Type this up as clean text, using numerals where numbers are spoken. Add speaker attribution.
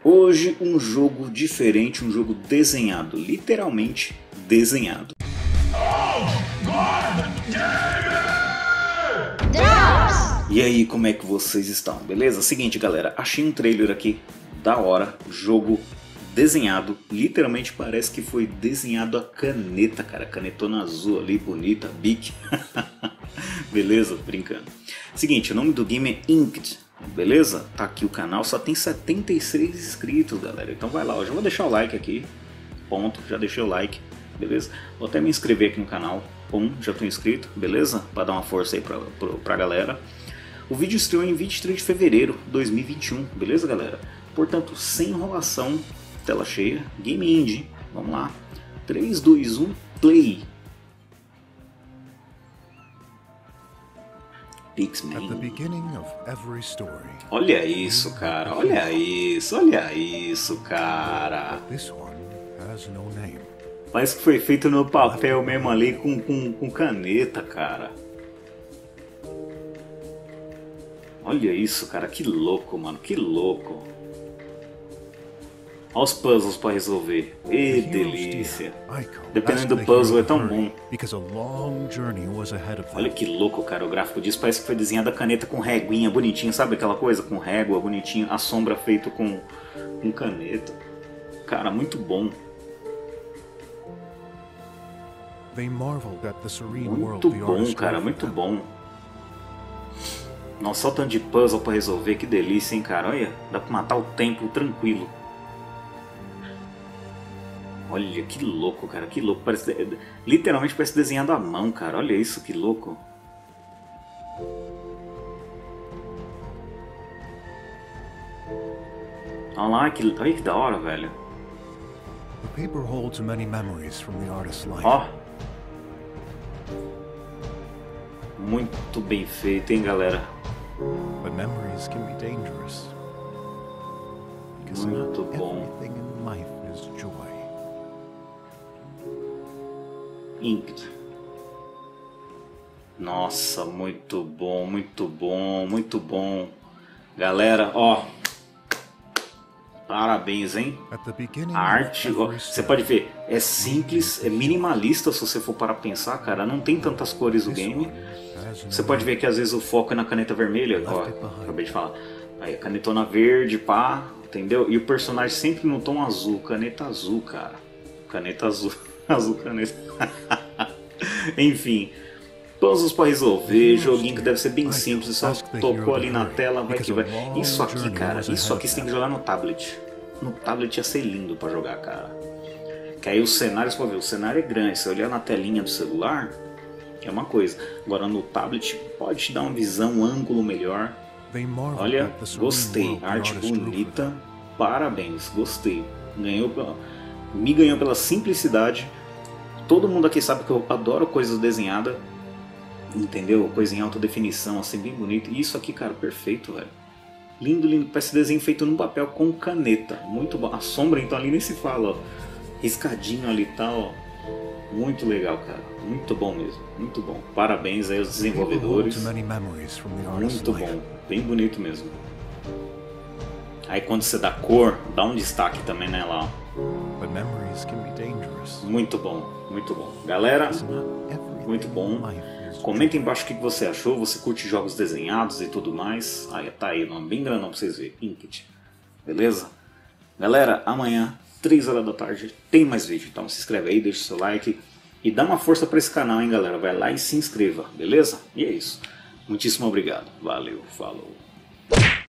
Speaker 1: Hoje um jogo diferente, um jogo desenhado, literalmente desenhado. E aí, como é que vocês estão? Beleza? Seguinte, galera, achei um trailer aqui da hora, jogo desenhado, literalmente parece que foi desenhado a caneta, cara, canetona azul ali, bonita, Bic. Beleza? Brincando. Seguinte, o nome do game é Inked, beleza? Tá aqui o canal, só tem 76 inscritos, galera, então vai lá, eu já vou deixar o like aqui, ponto, já deixei o like, beleza? Vou até me inscrever aqui no canal, já tô inscrito, beleza? Pra dar uma força aí pra galera. O vídeo estreou em 23 de fevereiro de 2021, beleza, galera? Portanto, sem enrolação, tela cheia, Game Indie, vamos lá, 3, 2, 1, play! Pixman. Olha isso, cara, olha isso, cara. Parece que foi feito no papel mesmo ali com caneta, cara. Olha isso, cara, que louco, mano, que louco. Olha os puzzles pra resolver. E delícia. Dependendo do puzzle é tão bom. Olha que louco, cara, o gráfico disso parece que foi desenhado a caneta com réguinha bonitinha. Sabe aquela coisa? Com régua bonitinha. A sombra feita com caneta. Cara, muito bom. Muito bom, cara, muito bom. Nossa, olha o tanto de puzzle pra resolver. Que delícia, hein, cara. Olha, dá pra matar o tempo tranquilo. Olha que louco, cara, que louco, literalmente parece desenhado à mão, cara, olha isso, que louco. Olha lá, olha que da hora, velho. Ó. Muito bem feito, hein, galera. Muito bom. Inked. Nossa, muito bom, muito bom, muito bom. Galera, ó, parabéns, hein? A arte, ó, você pode ver, é simples, é minimalista se você for para pensar, cara. Não tem tantas cores o game. Você pode ver que às vezes o foco é na caneta vermelha, ó, acabei de falar. Aí a canetona verde, pá, entendeu? E o personagem sempre no tom azul, caneta azul, cara. Caneta azul. Azul caneta. Enfim, puzzles para resolver, joguinho que deve ser bem simples, só tocou ali na tela, vai que vai. Isso aqui, cara, isso aqui você tem que jogar no tablet. No tablet ia ser lindo para jogar, cara. Que aí os cenários, para ver, o cenário é grande, se olhar na telinha do celular, é uma coisa. Agora no tablet pode te dar uma visão, um ângulo melhor. Olha, gostei, arte bonita, parabéns, gostei. Me ganhou pela simplicidade. Todo mundo aqui sabe que eu adoro coisas desenhadas, entendeu? Coisa em alta definição, assim, bem bonito. E isso aqui, cara, perfeito, velho. Lindo, lindo. Parece desenho feito num papel com caneta. Muito bom. A sombra, então, ali nem se fala, ó. Riscadinho ali e tal, ó. Muito legal, cara. Muito bom mesmo. Muito bom. Parabéns aí aos desenvolvedores. Muito bom. Bem bonito mesmo. Aí quando você dá cor, dá um destaque também nela, ó. Muito bom, muito bom. Galera, muito bom. Comenta embaixo o que você achou. Você curte jogos desenhados e tudo mais. Aí tá aí, nome bem grandão pra vocês verem. Inked. Beleza? Galera, amanhã, 3 horas da tarde, tem mais vídeo. Então se inscreve aí, deixa o seu like. E dá uma força pra esse canal, hein, galera. Vai lá e se inscreva, beleza? E é isso. Muitíssimo obrigado. Valeu, falou.